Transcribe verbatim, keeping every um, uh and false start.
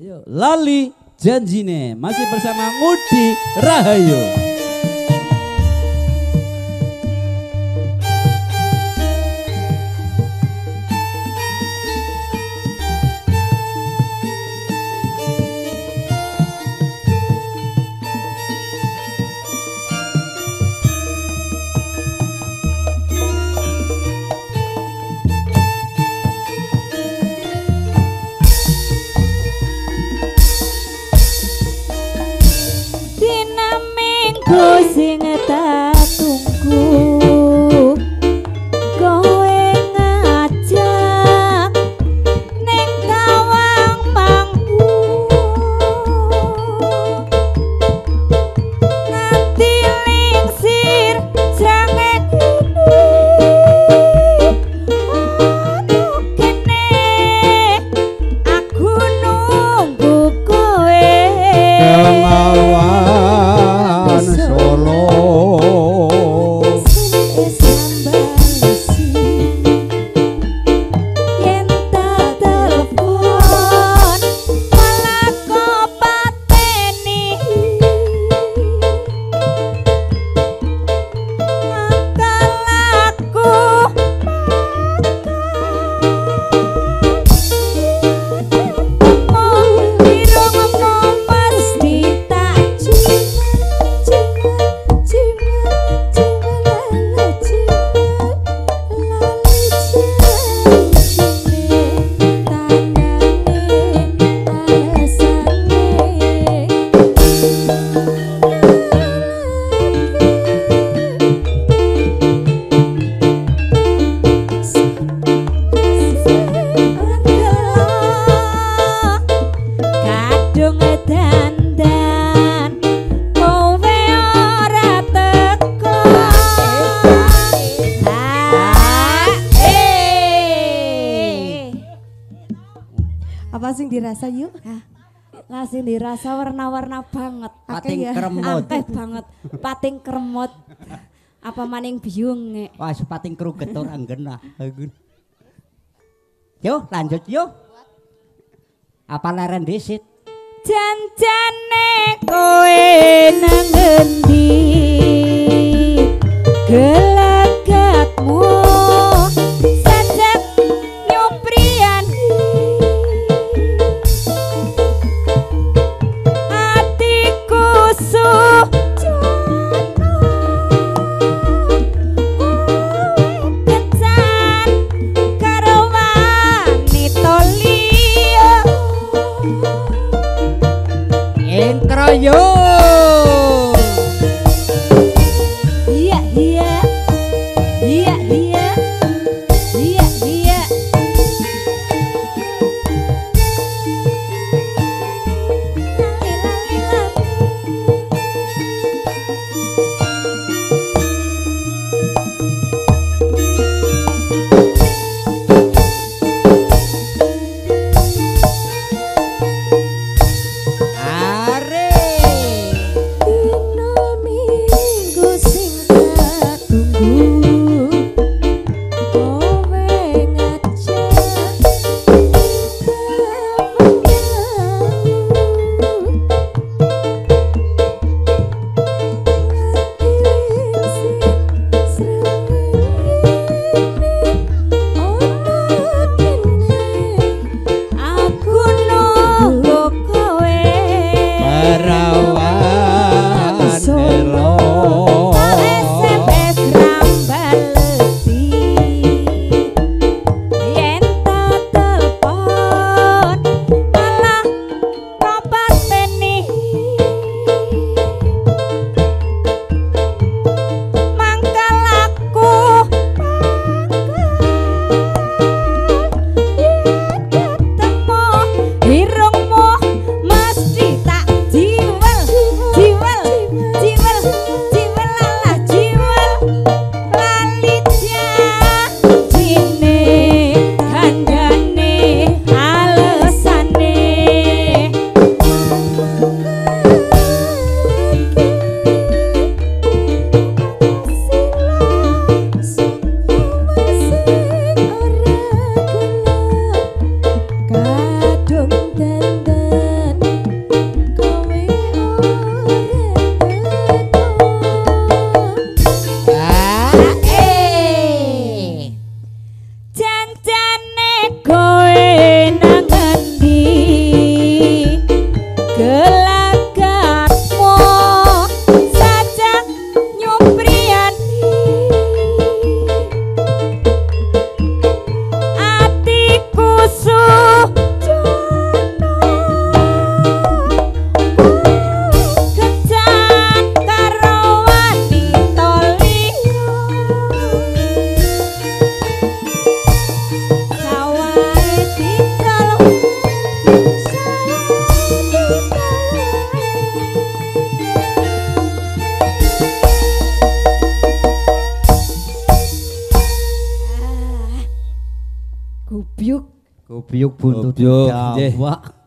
Yuk, lali janjine masih bersama Ngudi Rahayu. Sing tak tunggu kowe ngajak ning Tawang Mangku nanti lingsir jangan ini aduh kene aku nunggu kowe apa sing dirasa yuk? Lah sing dirasa warna-warna banget. Pating ya. kremut. Akeh banget. Pating kremut. Apa maning biung nek. Wah, pating kruget ora nggenah. Yuk, lanjut yuk. Apa leren disit? Janjane kowe nang endi? Gelagatmu Yo. Iya iya. Iya iya. Iya iya. Obyuk buntut Obyuk, nggih. Jawa.